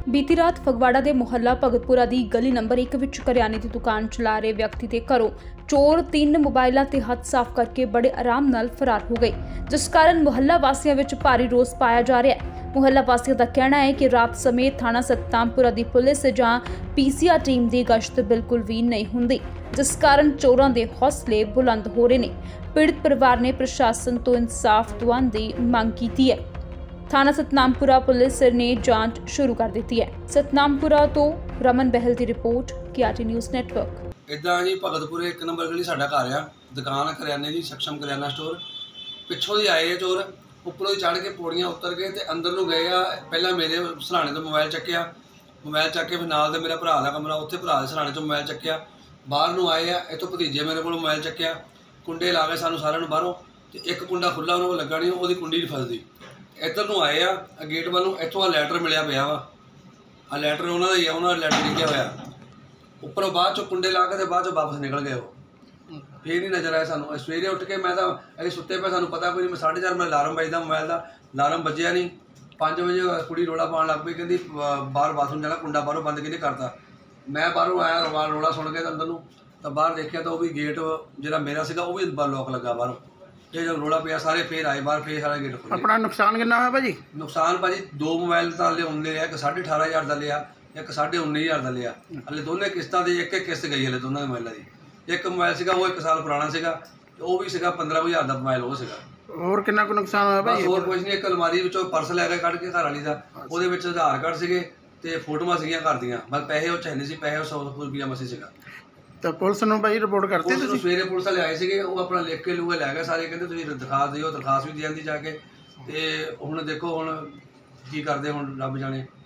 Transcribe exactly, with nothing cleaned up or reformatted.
बीती रात फगवाड़ा के मुहल्ला भगतपुरा की गली नंबर एक विच करियाने की दुकान चला रहे व्यक्ति के घरों चोर तीन मोबाइलों ते हथ साफ करके बड़े आराम नाल फरार हो गए, जिस कारण मुहल्ला वासियों विच भारी रोस पाया जा रहा है। मुहल्ला वासियों का कहना है कि रात समय थाना सतनामपुरा की पुलिस जां पीसीआर टीम की गश्त बिल्कुल भी नहीं हुंदी, जिस कारण चोरों के हौसले बुलंद हो रहे हैं। पीड़ित परिवार ने प्रशासन तो इंसाफ दिवाउण दी मांग की है। थाना सतनामपुरा पुलिस ने जांच शुरू कर दी है। सतनामपुरा तो रमन बहल की रिपोर्ट, केआरटी न्यूज़ नेटवर्क। इदा जी भगतपुरे एक नंबर गली साडा घर आ, दुकान करियाने की सक्षम करियाना स्टोर। पिछों ही आए चोर, उपरों चढ़ के पौड़ियां उतर गए तो अंदर नूं गए आ। पहला मेरे सराणे तो मोबाइल चक्या, मोबाइल चक के फिर नाल दे मेरा भरा का कमरा, उत्थे भरा दे सराणे चों मोबाइल चक्या। बाहर नूं आए आ, इत्थों भतीजे मेरे को मोबाइल चक्या, कुंडे ला के सानूं सारिआं नूं बाहरों, ते एक कुंडा खुला उन्होंने को लगा नहीं, वो कुंडी नहीं फसदी। इधर नूं आए आ, गेट वालों इत्थों आ लैटर मिलिया पिया वा, आ लैटर उन्होंने ही आ, उन्होंने लैटर लिखिया होया उपरों, बाद चो कुंडे ला के बाद चो वापस निकल गए वो। फिर नहीं नजर आया सानू। सवेरे उठ के मैं तो अभी सुते पे, सानू पता कोई नहीं। मैं साढ़े चार मैं अलार्म बजदा मोबाइल का, अलार्म बजिया नहीं। पाँच बजे कुड़ी रोला पान लग पई, कहती बाहर बाथरूम जाना, कुंडा बाहरों बंद किहने करता। मैं बाहरों आया, रोला रोला सुन के अंदर नूं, तो बाहर देखिया तो भी गेट जो मेरा सीगा वो भी लॉक लगा बाहरों। ये जब रोला पिया सारे फिर आए बाहर, फिर सारा गेट खोलिया। अपना नुकसान कितना होया भाजी? नुकसान भाजी दो मोबाइल तो हले उन्ने लिया, एक साढ़े अठारह हज़ार का लिया, एक साढ़े उन्नी हज़ार का लिया। हले दोनों किस्तां दी एक एक किस्त गई हले दोनों मोबाइलों की। एक मोबाइल सीगा वो एक साल पुराना सीगा, वो भी सीगा पंद्रह हज़ार का मोबाइल वो सीगा। और कितना को नुकसान होया भाई? और कुछ नहीं, एक अलमारी विचों पर्स लै के कढ़ के घर वाली का, ਉਹਦੇ ਵਿੱਚ आधार कार्ड ਸੀਗੇ ਤੇ ਫੋਟੋਆਂ ਸੀਗੀਆਂ ਘਰ ਦੀਆਂ, ਬਸ ਪੈਸੇ ਉਹ ਚ ਨਹੀਂ ਸੀ, ਪੈਸੇ सौ रुपया मसी ਸੀਗਾ। तो पुलिस ਨੂੰ भाई रिपोर्ट करते थे? सवेरे पुलिस वाले आए थे, वो अपना लिख के लूए लै गए सारे, कहते तुम दरखास्त दिओ, दरखास्त भी दी जाती जाके। तो हुण देखो हुण की करते, हुण रब जाने।